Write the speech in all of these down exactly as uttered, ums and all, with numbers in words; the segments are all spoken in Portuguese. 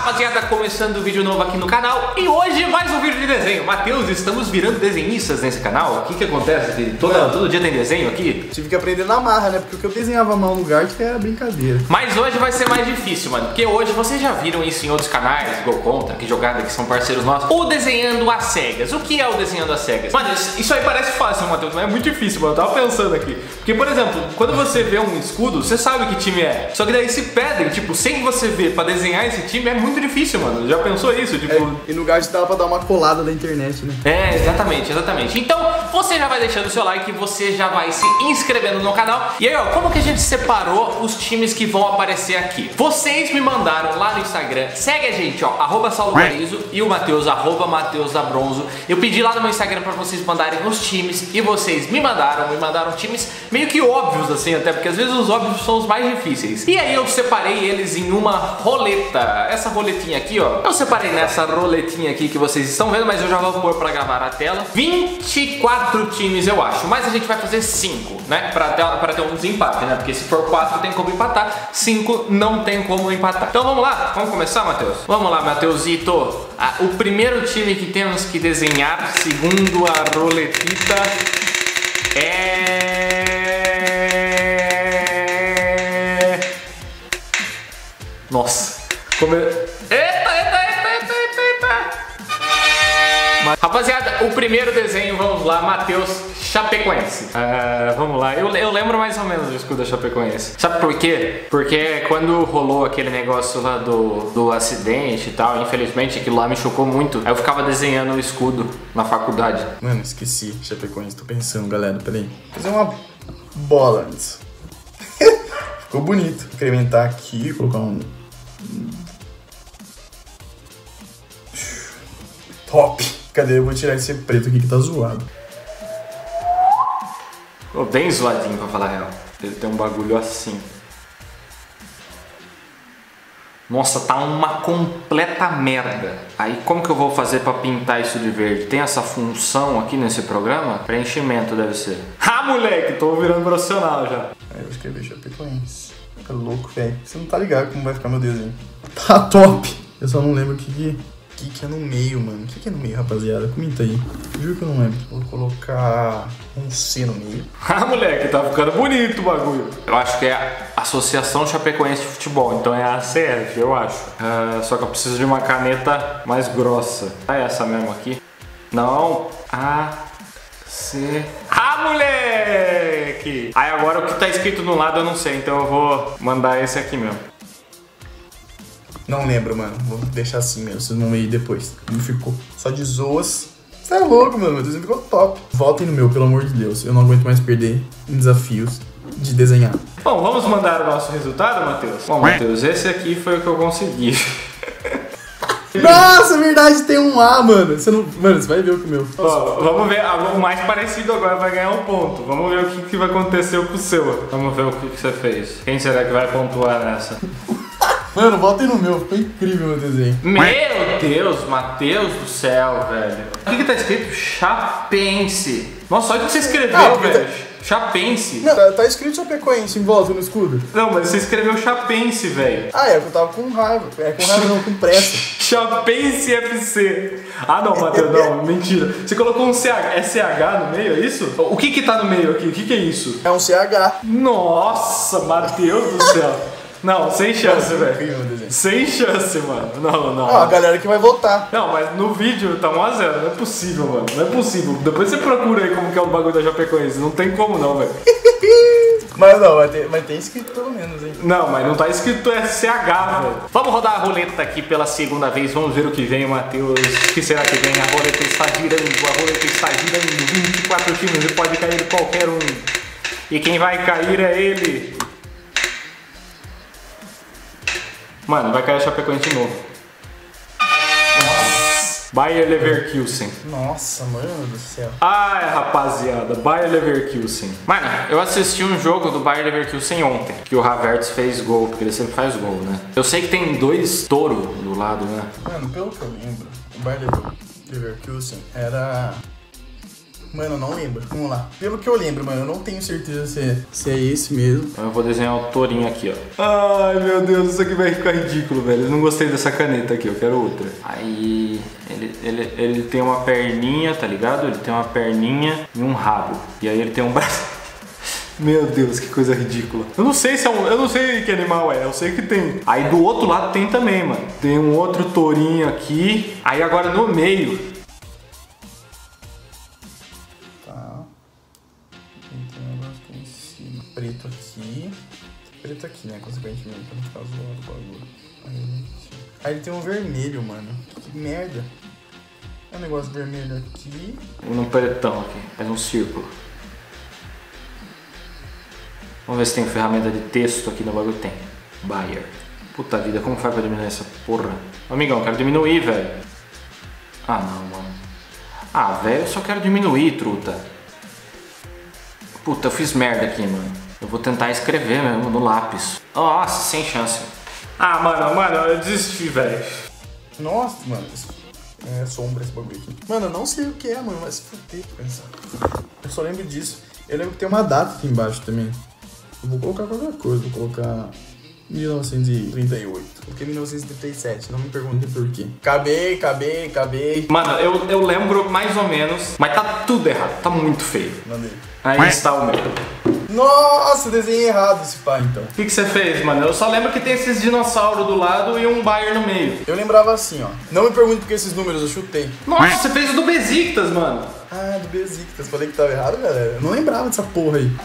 rapaziada, começando um vídeo novo aqui no canal. E hoje mais um vídeo de desenho. Matheus, estamos virando desenhistas nesse canal. O que que acontece? Todo, todo dia tem desenho aqui? Tive que aprender na marra, né? Porque o que eu desenhava mal no lugar que era brincadeira. Mas hoje vai ser mais difícil, mano. Porque hoje vocês já viram isso em outros canais, Gol Contra, que jogada, que são parceiros nossos. O Desenhando às Cegas. O que é o Desenhando às Cegas? Mano, isso aí parece fácil, Matheus, mas é muito difícil, mano. Eu tava pensando aqui. Porque, por exemplo, quando você vê um escudo, você sabe que time é. Só que daí se pedem, tipo, sem você ver pra desenhar esse time é muito difícil, mano. Já pensou isso? Tipo... É, e no lugar de dava pra dar uma colada da internet, né? É, exatamente, exatamente. Então, você já vai deixando o seu like, você já vai se inscrevendo no canal. E aí, ó, como que a gente separou os times que vão aparecer aqui? Vocês me mandaram lá no Instagram. Segue a gente, ó, arroba Saulo Garizo e o Matheus, arroba Matheus da Bronzo. Eu pedi lá no meu Instagram pra vocês mandarem os times e vocês me mandaram, me mandaram times meio que óbvios, assim, até porque às vezes os óbvios são os mais difíceis. E aí eu separei eles em uma roleta. Essa roletinha aqui, ó, eu separei nessa roletinha aqui que vocês estão vendo, mas eu já vou pôr pra gravar na tela. vinte e quatro times, eu acho, mas a gente vai fazer cinco, né, pra ter, pra ter um desempate, né, porque se for quatro tem como empatar, cinco não tem como empatar. Então vamos lá, vamos começar, Matheus? Vamos lá, Matheusito. Ah, o primeiro time que temos que desenhar, segundo a roletita, é... Nossa. Come... Eita, eita, eita, eita, eita, eita. Rapaziada, o primeiro desenho, vamos lá, Matheus, Chapecoense. Uh, vamos lá, eu, eu lembro mais ou menos do escudo da Chapecoense. Sabe por quê? Porque quando rolou aquele negócio lá do, do acidente e tal, infelizmente aquilo lá me chocou muito. Aí eu ficava desenhando o escudo na faculdade. Mano, esqueci, Chapecoense, tô pensando, galera, peraí. Vou fazer uma bola antes. Ficou bonito. Vou incrementar aqui, colocar um... Top! Cadê? Eu vou tirar esse preto aqui que tá zoado. Oh, bem zoadinho, pra falar a real. Ele tem um bagulho assim. Nossa, tá uma completa merda. Aí como que eu vou fazer pra pintar isso de verde? Tem essa função aqui nesse programa? Preenchimento deve ser. Ah, moleque, tô virando profissional já. Aí eu escrevi Chapecoense. Fica louco, velho. Você não tá ligado como vai ficar meu desenho. Tá top! Eu só não lembro o que que... O que, que é no meio, mano? O que, que é no meio, rapaziada? Comenta aí. Juro que eu não lembro. Vou colocar um C no meio. Ah, moleque, tá ficando bonito o bagulho. Eu acho que é a Associação Chapecoense de Futebol. Então é a A C F, eu acho. Uh, só que eu preciso de uma caneta mais grossa. Ah, é essa mesmo aqui? Não. A... C... Ah, moleque! Aí agora o que tá escrito no lado eu não sei. Então eu vou mandar esse aqui mesmo. Não lembro, mano. Vou deixar assim mesmo, vocês vão ver aí depois. Como ficou. Só de zoas. Você é louco, mano. Meu desenho ficou top. Voltem no meu, pelo amor de Deus. Eu não aguento mais perder em desafios de desenhar. Bom, vamos mandar o nosso resultado, Matheus? Bom, Matheus, esse aqui foi o que eu consegui. Nossa, verdade, tem um A, mano. Você não... Mano, você vai ver o que o meu. Ó, vamos ver. O mais parecido agora vai ganhar um ponto. Vamos ver o que, que vai acontecer com o seu. Vamos ver o que, que você fez. Quem será que vai pontuar nessa? Mano, voltem no meu, ficou incrível o meu desenho. Meu Deus, Matheus do céu, velho. O que que tá escrito? Chapense. Nossa, olha o que você escreveu, ah, velho. Tá... Chapense. Não, tá, tá escrito Chapecoense em volta no escudo. Não, mas você escreveu Chapense, velho. Ah, é, eu tava com raiva. É com raiva não, com pressa. Chapense F C. Ah, não, Matheus, não, mentira. Você colocou um C H, é C H no meio, é isso? O que que tá no meio aqui? O que que é isso? É um C H. Nossa, Matheus do céu. Não, sem chance, velho. Sem chance, mano. Não, não. Ó, a galera que vai votar. Não, mas no vídeo tá um a zero. Não é possível, mano. Não é possível. Depois você procura aí como que é o bagulho da Chapecoense. Não tem como não, velho. Mas não, mas tem, mas tem escrito pelo menos, hein? Não, mas não tá escrito S H, velho. Vamos rodar a roleta aqui pela segunda vez. Vamos ver o que vem, Matheus. O que será que vem? A roleta está girando. A roleta está girando. vinte e quatro times e pode cair qualquer um. E quem vai cair é ele. Mano, vai cair a Chapecoense de novo. Nossa. Bayer Leverkusen. Nossa, mano do céu. Ai, rapaziada, Bayer Leverkusen. Mano, eu assisti um jogo do Bayer Leverkusen ontem, que o Havertz fez gol, porque ele sempre faz gol, né? Eu sei que tem dois touros do lado, né? Mano, pelo que eu lembro, o Bayer Leverkusen era Mano, eu não lembro. Vamos lá. Pelo que eu lembro, mano, eu não tenho certeza se é, se é esse mesmo. Eu vou desenhar o tourinho aqui, ó. Ai, meu Deus, isso aqui vai ficar ridículo, velho. Eu não gostei dessa caneta aqui, eu quero outra. Aí, ele, ele, ele tem uma perninha, tá ligado? Ele tem uma perninha e um rabo. E aí ele tem um braço. Meu Deus, que coisa ridícula. Eu não sei se é um, eu não sei que animal é, eu sei que tem. Aí do outro lado tem também, mano. Tem um outro tourinho aqui. Aí agora no meio. Tá. Tem um negócio aqui em cima. Preto aqui. Preto aqui, né? Consequentemente, pra não ficar zoando o bagulho. Aí, aí ele tem um vermelho, mano. Que merda. É um negócio vermelho aqui. Um pretão aqui, faz um círculo. Vamos ver se tem ferramenta de texto aqui no bagulho. Tem. Bayer. Puta vida, como faz pra diminuir essa porra? Amigão, quero diminuir, velho. Ah, não, mano. Ah, velho, eu só quero diminuir, truta. Puta, eu fiz merda aqui, mano. Eu vou tentar escrever mesmo no lápis. Nossa, sem chance. Ah, mano, mano, eu desisti, velho. Nossa, mano. É sombra esse bagulho aqui. Mano, eu não sei o que é, mano, mas fudei pra pensar. Eu só lembro disso. Eu lembro que tem uma data aqui embaixo também. Eu vou colocar qualquer coisa, vou colocar mil novecentos e trinta e oito. Porque mil novecentos e trinta e sete, não me perguntem por quê. Acabei, acabei, acabei. Mano, eu, eu lembro mais ou menos, mas tá tudo errado, tá muito feio. Mandei. Aí está o meu. Nossa, desenhei errado esse pá, então. O que, que você fez, mano? Eu só lembro que tem esses dinossauros do lado e um Bayer no meio. Eu lembrava assim, ó. Não me pergunte por que esses números, eu chutei. Nossa, você fez o do Besiktas, mano. Ah, do Besiktas. Falei que tava errado, galera. Eu não lembrava dessa porra aí.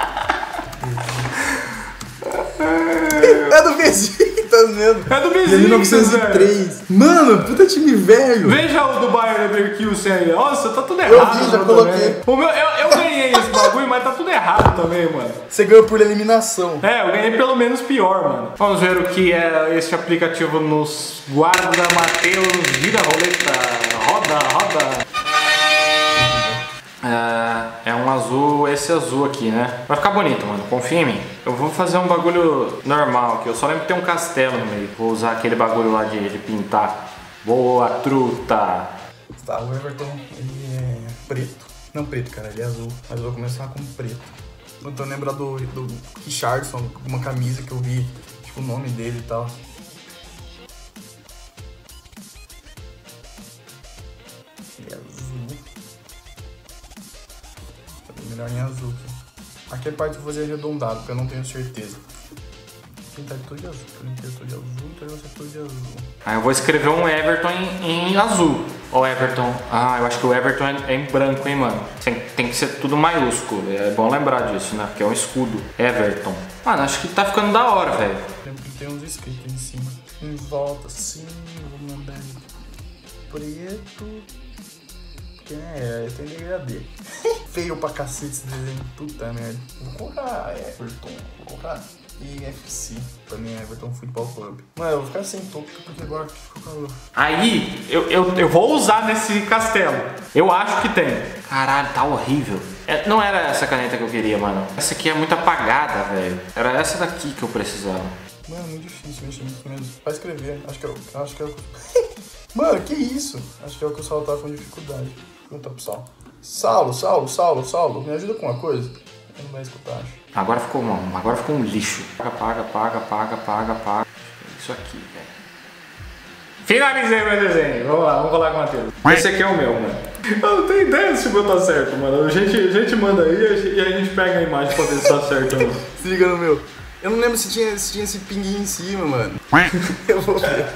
É do Besiktas mesmo. É do Besiktas, de mil novecentos e três. Mano, puta time velho. Veja o do Bayer Leverkusen aí. Nossa, tá tudo Eu errado. vi, já mano, coloquei. O meu, eu, eu ganhei esse bagulho, mas tá tudo errado também, mano. Você ganhou por eliminação. É, eu ganhei pelo menos pior, mano. Vamos ver o que é este aplicativo nos guarda. Matheus, vira a roleta. Roda, roda. É, é um azul, esse azul aqui, né? Vai ficar bonito, mano, confia em mim. Eu vou fazer um bagulho normal aqui. Eu só lembro que tem um castelo no meio. Vou usar aquele bagulho lá de, de pintar. Boa, truta. Tá, o Everton, ele é preto. Não preto, cara, ele é azul. Mas eu vou começar com preto. Então lembra do, do Richardson, uma camisa que eu vi, tipo, o nome dele e tal. Ele é azul. Melhor em azul. Aqui é parte eu vou fazer arredondado, porque eu não tenho certeza. Vou pintar tudo de azul. Eu pintei tudo de azul, então vai ser tudo de azul. Aí eu vou escrever um Everton em, em azul. Ó, Everton. Ah, eu acho que o Everton é, é em branco, hein, mano. Tem, tem que ser tudo maiúsculo. É bom lembrar disso, né? Porque é um escudo. Everton. Mano, acho que tá ficando da hora, velho. Lembro que tem uns escritos em cima. Em volta, assim. Vou mandar ele preto. Porque, é, tem degradê. Feio pra cacete esse desenho. Puta merda. Vou colocar Everton. Vou colocar E F C. Pra mim é Everton Futebol Clube. Mano, eu vou ficar sem toque porque agora ficou calor. Aí, eu, eu, eu vou usar nesse castelo. Eu acho que tem. Caralho, tá horrível. É, não era essa caneta que eu queria, mano. Essa aqui é muito apagada, velho. Era essa daqui que eu precisava. Mano, é muito difícil mexer nisso mesmo. Pra escrever. Acho que é o... Acho que é o... Mano, que isso? Acho que é o que o Saulo tá com dificuldade. Pergunta pro Saulo. Saulo, Saulo, Saulo, Saulo, me ajuda com uma coisa? Ele não vai escutar, acho. Agora ficou, mano, agora ficou um lixo. Paga, paga, paga, paga, paga, paga. Isso aqui, velho. Finalizei meu desenho. Vamos lá, vamos colar com o Matheus. Esse aqui é o meu, mano. Eu não tenho ideia se o meu tá certo, mano. A gente, a gente manda aí e a gente pega a imagem pra ver se tá certo, mano. Se liga no meu. Eu não lembro se tinha, se tinha esse pinguinho em cima, mano. Eu vou ver.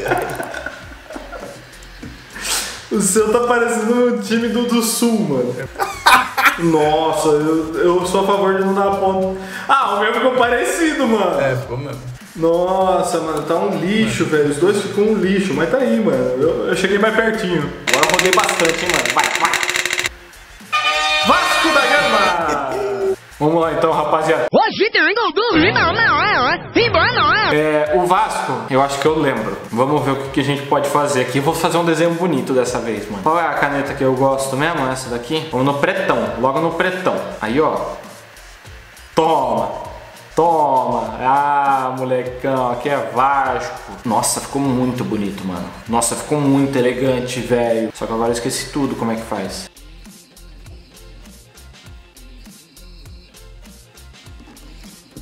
O seu tá parecendo o time do, do Sul, mano. Nossa, eu, eu sou a favor de não dar ponto. Ah, o meu ficou parecido, mano. É, ficou mesmo. Nossa, mano, tá um lixo, mano. Velho. Os dois ficam um lixo, mas tá aí, mano. Eu, eu cheguei mais pertinho. Agora eu rodei bastante, hein, mano. Vai, vai. Vasco da Gama! Vamos lá então, rapaziada. É, o Vasco, eu acho que eu lembro. Vamos ver o que a gente pode fazer aqui. Vou fazer um desenho bonito dessa vez, mano. Qual é a caneta que eu gosto mesmo? Essa daqui? Vamos no pretão, logo no pretão. Aí, ó. Toma. Toma. Ah, molecão, aqui é Vasco. Nossa, ficou muito bonito, mano. Nossa, ficou muito elegante, velho. Só que agora eu esqueci tudo como é que faz.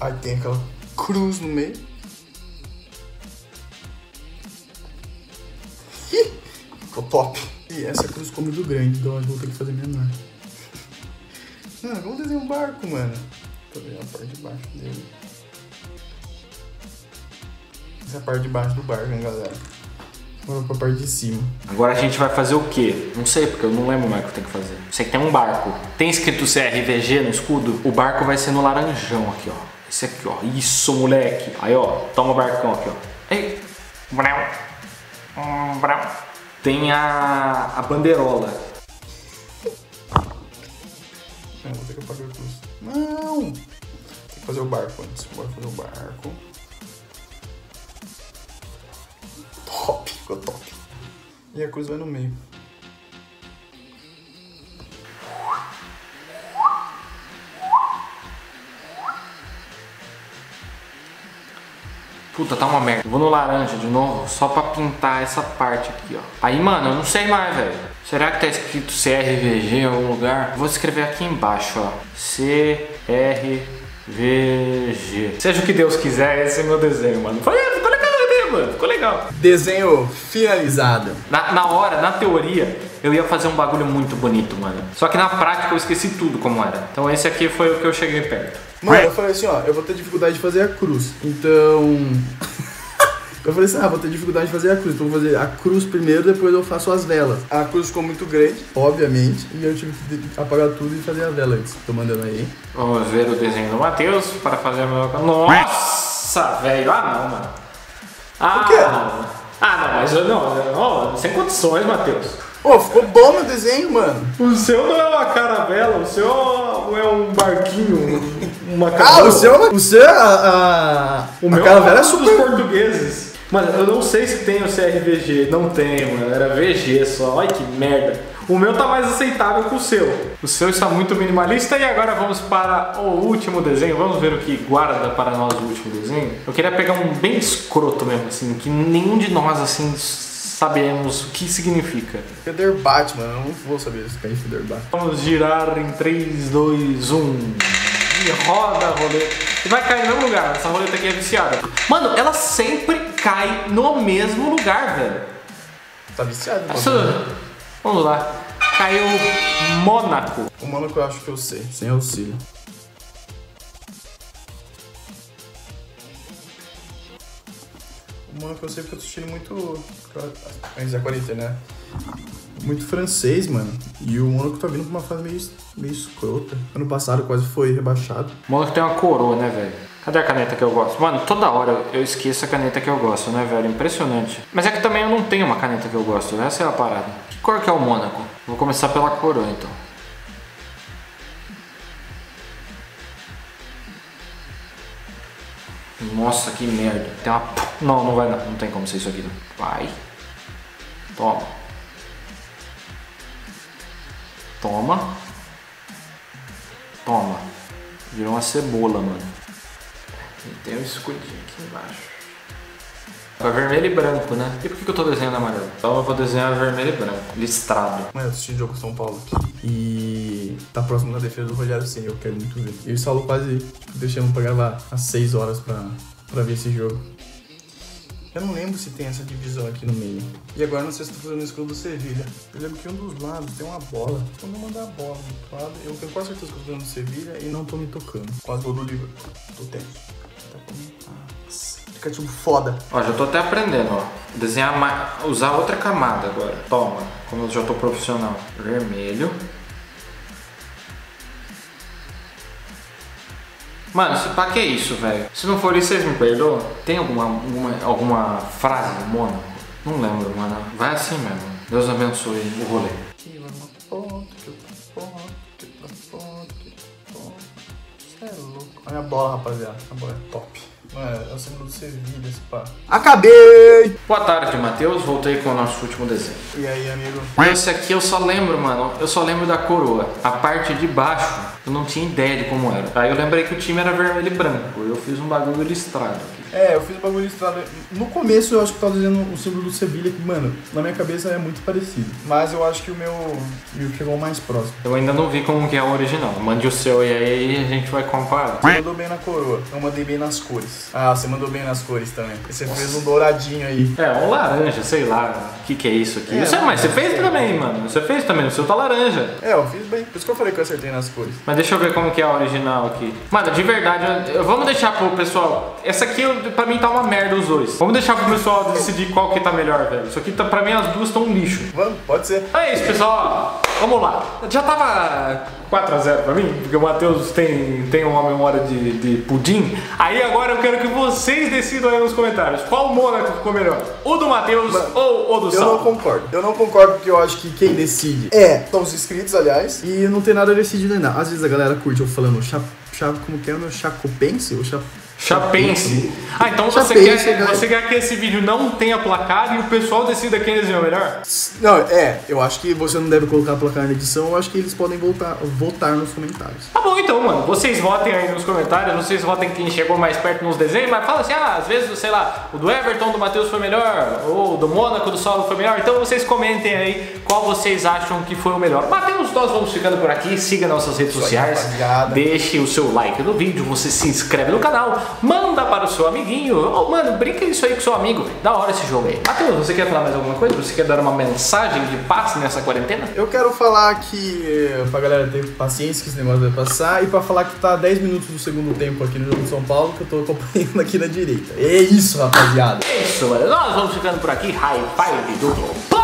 Aí tem aquela cruz no meio. Ih, ficou top. E essa cruz ficou muito grande, então eu vou ter que fazer menor. Mano, vamos desenhar um barco, mano. Tô vendo a parte de baixo dele. Essa é a parte de baixo do barco, hein, galera. Agora pra parte de cima. Agora a gente vai fazer o quê? Não sei, porque eu não lembro mais o que tem que fazer. Sei que tem um barco. Tem escrito C R V G no escudo? O barco vai ser no laranjão aqui, ó. Esse aqui, ó. Isso, moleque. Aí, ó. Toma o barcão aqui, ó. Ei. Brau. Hum, brau. Tem a, a bandeirola. Não, vou ter que apagar a cruz. Não! Tem que fazer o barco antes. Bora fazer o barco. Top, ficou top. E a cruz vai no meio. Puta, tá uma merda. Eu vou no laranja de novo, só pra pintar essa parte aqui, ó. Aí, mano, eu não sei mais, velho. Será que tá escrito C R V G em algum lugar? Vou escrever aqui embaixo, ó. C R V G. Seja o que Deus quiser, esse é meu desenho, mano. Ficou legal, mano. Ficou legal. Desenho finalizado. Na, na hora, na teoria, eu ia fazer um bagulho muito bonito, mano. Só que na prática eu esqueci tudo como era. Então esse aqui foi o que eu cheguei perto. Mano, eu falei assim, ó, eu vou ter dificuldade de fazer a cruz. Então... eu falei assim, ah, vou ter dificuldade de fazer a cruz. Então eu vou fazer a cruz primeiro, depois eu faço as velas. A cruz ficou muito grande, obviamente. E eu tive que apagar tudo e fazer a vela antes. Tô mandando aí. Vamos ver o desenho do Matheus para fazer a minha... Nossa, velho. Ah, não, mano. Ah, o quê? Não. Ah, não, mas eu não, não, sem condições, Matheus. Pô, ficou bom meu desenho, mano. O seu não é uma caravela, o seu é um barquinho, uma caravela. Ah, o seu, o seu, a, a, o a meu caravela é é super... dos portugueses. Mano, eu não sei se tem o C R V G, não tem, mano, era V G só, olha que merda. O meu tá mais aceitável que o seu. O seu está muito minimalista e agora vamos para o último desenho. Vamos ver o que guarda para nós o último desenho. Eu queria pegar um bem escroto mesmo, assim, que nenhum de nós, assim, sabemos o que significa. Featherbot, mano, eu não vou saber se tem Featherbot. Vamos girar em três, dois, um. E roda a roleta. E vai cair no mesmo lugar, essa roleta aqui é viciada. Mano, ela sempre cai no mesmo lugar, velho. Tá viciado, mano. Essa... Vamos lá. Caiu Mônaco. O Mônaco eu acho que eu sei, sem auxílio. O Mônaco eu sei porque eu tô assistindo muito... Antes da quarentena, né? Muito francês, mano. E o Mônaco tá vindo com uma fase meio, meio escrota. Ano passado quase foi rebaixado. O Mônaco tem uma coroa, né, velho? Cadê a caneta que eu gosto? Mano, toda hora eu esqueço a caneta que eu gosto, né, velho? Impressionante. Mas é que também eu não tenho uma caneta que eu gosto. Essa é a parada. Que cor que é o Mônaco? Vou começar pela coroa, então. Nossa, que merda. Tem uma... Não, não vai dar. Não tem como ser isso aqui, não. Vai. Toma. Toma. Toma. Virou uma cebola, mano. E tem um escudinho aqui embaixo. É vermelho e branco, né? E por que eu tô desenhando amarelo? Então eu vou desenhar vermelho e branco. Listrado. Mano, eu assisti o jogo com São Paulo aqui. E tá próximo da defesa do Rogério Ceni, eu quero muito ver. E o Saulo quase tipo, deixamos pra gravar às seis horas pra, pra ver esse jogo. Eu não lembro se tem essa divisão aqui no meio. E agora não sei se tô fazendo o escudo do Sevilha. Eu lembro que um dos lados tem uma bola. Quando eu mandar a bola do outro lado, eu tenho quase certeza que eu tô fazendo do Sevilha e não tô me tocando. Quase gol do livro. Tô tenso. Nossa, fica tipo foda. Ó, já tô até aprendendo, ó. Desenhar mais, usar outra camada agora. Toma, como eu já tô profissional. Vermelho. Mano, se pá, que é isso, velho? Se não for isso, vocês me perdoam? Tem alguma, alguma, alguma frase do Mônaco? Não lembro, mano. Vai assim mesmo. Deus abençoe o rolê. Aqui vai uma foto, aqui outra foto, aqui outra foto, aqui outra foto. Você é louco. Olha a bola, rapaziada. A bola é top. Mano, é o símbolo do Sevilha, esse pá. Acabei! Boa tarde, Matheus. Voltei com o nosso último desenho. E aí, amigo? Esse aqui eu só lembro, mano. Eu só lembro da coroa. A parte de baixo, eu não tinha ideia de como era. Aí eu lembrei que o time era vermelho e branco. Eu fiz um bagulho listrado aqui. É, eu fiz o bagulho listrado. No começo eu acho que tava dizendo o símbolo do Sevilha, que, mano, na minha cabeça é muito parecido. Mas eu acho que o meu, meu chegou mais próximo. Eu ainda não vi como que é o original. Mande o seu e aí a gente vai comparar. Você mandou bem na coroa, eu mandei bem nas cores. Ah, você mandou bem nas cores também. Você fez um douradinho aí. É, um laranja, sei lá. O que que é isso aqui? É, Você, mas você fez é, também, é. mano. Você fez também, o seu tá laranja. É, eu fiz bem. Por isso que eu falei que eu acertei nas cores. Mas deixa eu ver como que é a original aqui. Mano, de verdade, eu- eu- vamos deixar pro pessoal. Essa aqui, eu- pra mim, tá uma merda os dois. Vamos deixar pro pessoal decidir qual que tá melhor, velho. Isso aqui, tá, pra mim, as duas estão um lixo. Vamos, pode ser. É isso, pessoal. Vamos lá. Já tava quatro a zero pra mim, porque o Matheus tem, tem uma memória de, de pudim. Aí agora eu quero que vocês decidam aí nos comentários. Qual Mônaco ficou melhor? O do Matheus ou o do Eu não Sal? concordo. Eu não concordo porque eu acho que quem decide é são os inscritos, aliás. E não tem nada decidido ainda. Às vezes a galera curte eu falando chá, chá, como que é o meu chacopense ou chá... Chapense. Ah, então você, Chapense, quer, né? você quer que esse vídeo não tenha placar e o pessoal decida quem desenhou melhor? Não, é, eu acho que você não deve colocar placar na edição, eu acho que eles podem voltar, votar nos comentários. Tá bom então, mano. Vocês votem aí nos comentários, vocês votem quem chegou mais perto nos desenhos, mas fala assim, ah, às vezes, sei lá, o do Everton, do Matheus foi melhor, ou o do Mônaco, do Saulo foi melhor. Então vocês comentem aí qual vocês acham que foi o melhor. Matheus, nós vamos ficando por aqui, siga nossas redes Isso aí, sociais, rapaziada. deixe o seu like no vídeo, você se inscreve no canal, manda para o seu amiguinho, oh, mano, brinca isso aí com seu amigo, da hora esse jogo aí. Matheus, você quer falar mais alguma coisa? Você quer dar uma mensagem de paz nessa quarentena? Eu quero falar que, eh, pra galera ter paciência que esse negócio vai passar, e pra falar que tá dez minutos do segundo tempo aqui no jogo de São Paulo, que eu tô acompanhando aqui na direita. É isso, rapaziada. É isso, mano. Nós vamos ficando por aqui, high five duplo.